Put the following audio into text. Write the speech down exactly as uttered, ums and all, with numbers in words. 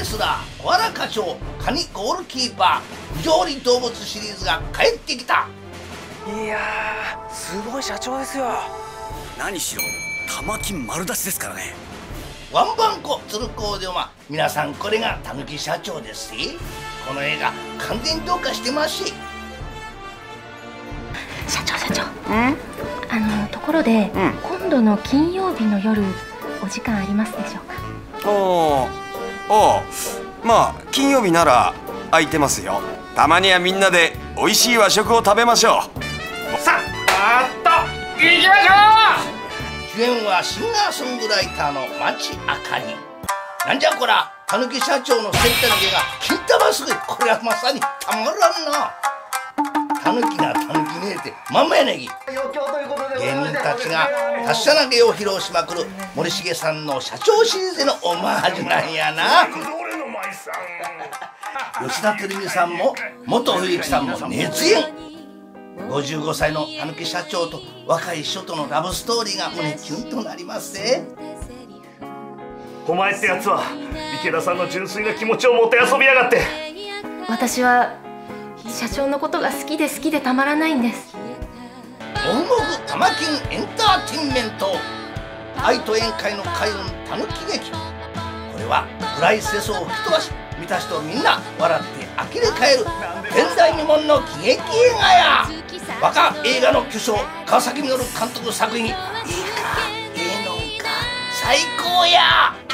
スラー小原課長カニゴールキーパー不条理動物シリーズが帰ってきた。 いやー、すごい社長ですよ。 何しろ玉金丸出しですからね。 ワンバンコ鶴光では皆さん、これがたぬき社長ですし、この映画完全どうかしてますし。 社長社長、んあのところで、うん、今度の金曜日の夜お時間ありますでしょうか？ おお、まあ金曜日なら空いてますよ。たまにはみんなで美味しい和食を食べましょう。 さあ、あっと行きましょう。主演はシンガーソングライターの町あかり。なんじゃこら、たぬき社長の接待の毛が金玉すごい。これはまさにたまらんな。たぬきがたぬきねえってまんまやねぎ。芸人たちが達者な芸を披露しまくる森重さんの社長シリーズへのオマージュなんやな。吉田照美さんも元冬木さんも熱演。ごじゅうごさいのたぬき社長と若い秘書とのラブストーリーが胸キュンとなりますぜ。 お前ってやつは池田さんの純粋な気持ちをもてあそびやがって。 私は社長のことが好きで好きでたまらないんです。 もふもふ玉金エンターテインメント、愛と宴会の開運たぬき劇。これは暗い世相を吹き飛ばし、見た人みんな笑って呆れ返る前代未聞の喜劇映画や。若映画の巨匠川崎実監督作品、いいかええのんか最高や。